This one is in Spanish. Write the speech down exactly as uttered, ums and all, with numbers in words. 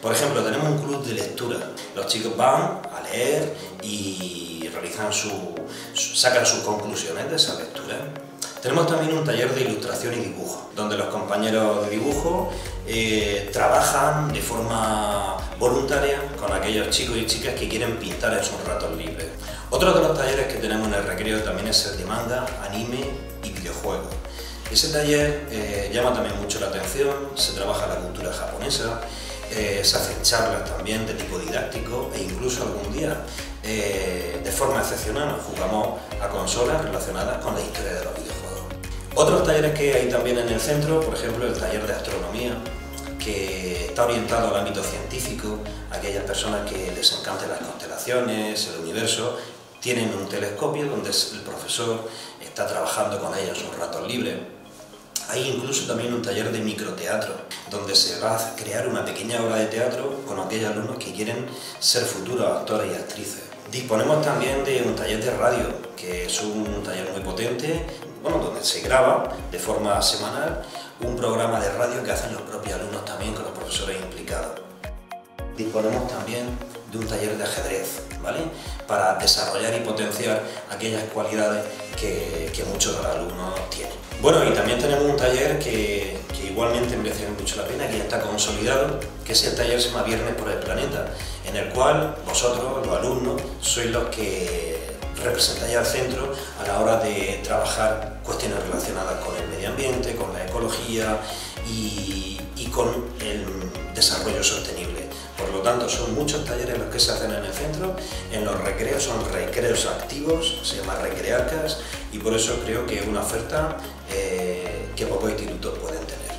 Por ejemplo, tenemos un club de lectura. Los chicos van a leer y realizan su, su, sacan sus conclusiones de esa lectura. Tenemos también un taller de ilustración y dibujo, donde los compañeros de dibujo eh, trabajan de forma voluntaria con aquellos chicos y chicas que quieren pintar en sus ratos libres. Otro de los talleres que tenemos en el recreo también es el de manga, anime y videojuegos. Ese taller eh, llama también mucho la atención, se trabaja la cultura japonesa, eh, se hacen charlas también de tipo didáctico e incluso algún día, eh, de forma excepcional, jugamos a consolas relacionadas con la historia de los videojuegos. Otros talleres que hay también en el centro, por ejemplo el taller de astronomía, que está orientado al ámbito científico, a aquellas personas que les encantan las constelaciones, el universo, tienen un telescopio donde el profesor está trabajando con ellos en sus ratos libres. Hay incluso también un taller de microteatro, donde se va a crear una pequeña obra de teatro con aquellos alumnos que quieren ser futuros actores y actrices. Disponemos también de un taller de radio, que es un taller muy potente, bueno, donde se graba de forma semanal un programa de radio que hacen los propios alumnos también con los profesores implicados. Disponemos también de un taller de ajedrez, ¿vale?, para desarrollar y potenciar aquellas cualidades que, que muchos de los alumnos tienen. Bueno, y también tenemos un taller que, que igualmente merece mucho la pena, que ya está consolidado, que es el taller Se llama Viernes por el Planeta, en el cual vosotros, los alumnos, sois los que representáis al centro a la hora de trabajar cuestiones relacionadas con el medio ambiente, con la ecología y, y con el desarrollo sostenible. Por lo tanto, son muchos talleres los que se hacen en el centro. En los recreos son recreos activos, se llama Recrearcas, y por eso creo que es una oferta eh, que pocos institutos pueden tener.